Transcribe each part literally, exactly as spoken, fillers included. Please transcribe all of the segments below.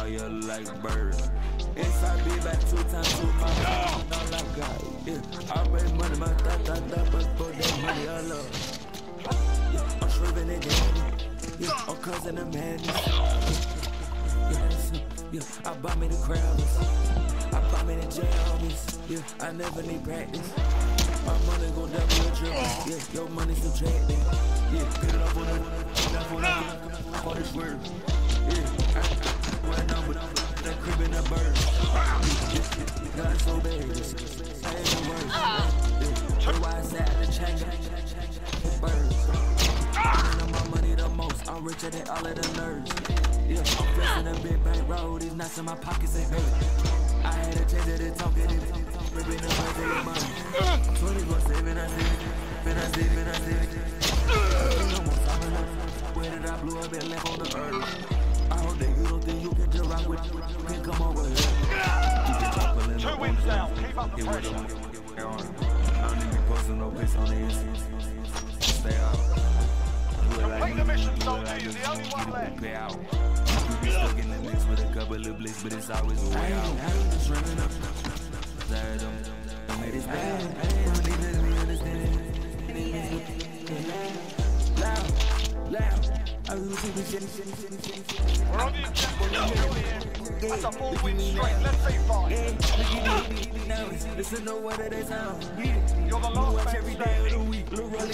all you like birds. If I be back two times, two my phone, all I got. Yeah, I raise money, my thought, thought, thought, but for that money I love. Yeah, I'm shriving it down. Yeah, I'm causing a madness. Yeah, yeah, I bought me the crowds. I bought me the jammies. Yeah, I never need practice. My money gon' double or triple. Yeah, your money subtracted. Yeah, put it up on the, up on the, on this word. Yeah, I, I, went on with that crib in the bird. God so bad, I ain't no words. Yeah, why I sat at the change, birds. I know my money the most, I'm richer than all of the nerds. Yeah, I'm flexing a big bank road, these nuts in my pockets ain't hurt. I had a chance at it, talking it, ripping the birds of your money. twenty-four seven, I see it, man, I see it, man, I see it. Where did I blew up and left on the earth? I hope that you don't think you can just rock with, you can come over here. Two wins now, keep up the pressure. I don't need to be posting no pics on the Insta. Stay out. Complete the mission, soldier, you're the only one left. Pay out. Stuck in the mix with a couple of blicks, but it's always a way out. I'm just running up. Tired of them. I made it bad. Don't need to me understand. Loud, loud. I was super shit, shit, shit, shit, shit. We're on the objective until the end. That's a four win straight, let's see five. Now listen to what it sound. You're the last Watch man every day of the standing. week. Little rolling.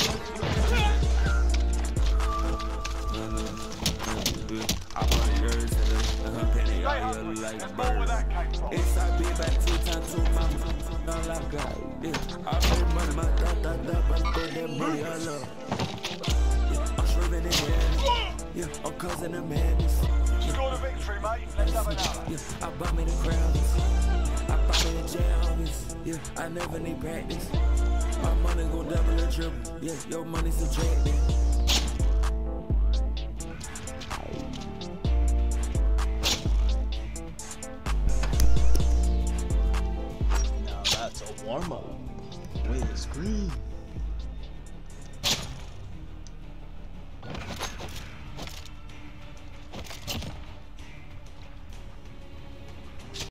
I bought yours and her penny all you like That's more where birds. that came from. It's I be back two times, two mama, all I got. Yeah, I pay money, my thought, thought, thought, but for that money I love. Yeah, I'm shriving it down. Yeah, I'm causing a madness. Scored a victory, mate. Let's have another. Yeah, I bought me the crowds. I bought me the jammies. Yeah, I never need practice. My money gon' double or triple. Yeah, your money subtracted. Now that's a warm-up with a screen.